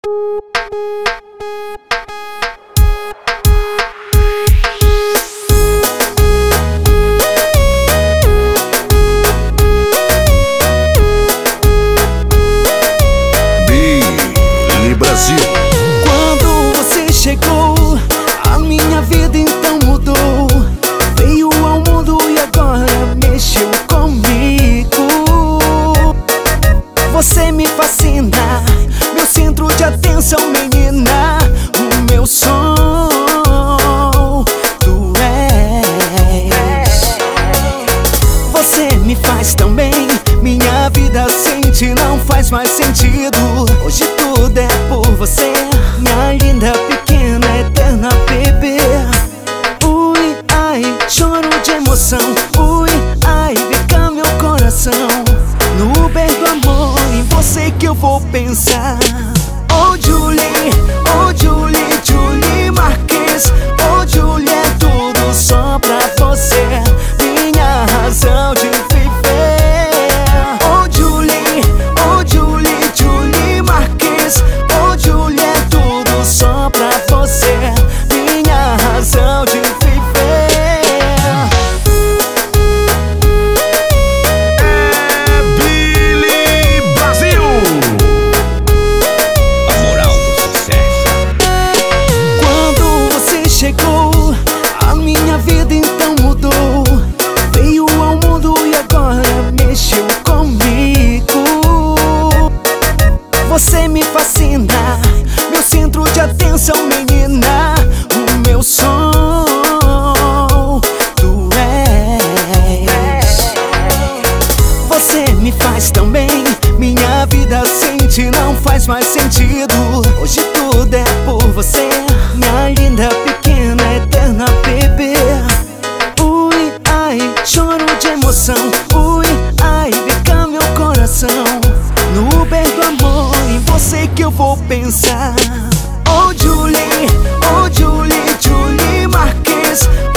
Brasil. Quando você chegou, a minha vida então mudou. Veio ao mundo e agora mexeu comigo. Você me fascina, meu centro de atenção, menina. O meu som, tu és. Você me faz tão bem, minha vida sem ti não faz mais sentido. Hoje tudo é por você, minha linda, pequena, eterna bebê. Ui, ai, choro de emoção. Ui, ai, fica meu coração. No Uber do amor, em você que eu vou pensar. Oh Julie, oh Julie, Julie Marques. Oh Julie, é tudo só pra você, minha razão de viver. Chegou, a minha vida então mudou. Veio ao mundo e agora mexeu comigo. Você me fascina, meu centro de atenção, menina. O meu som, tu és. Você me faz tão bem, minha vida sem ti não faz mais sentido. Hoje tudo é por você, minha linda, pequena, eterna bebê. Ui, ai, choro de emoção. Ui, ai, fica meu coração. No Uber do amor, em você que eu vou pensar. Oh Julie, Julie Marques.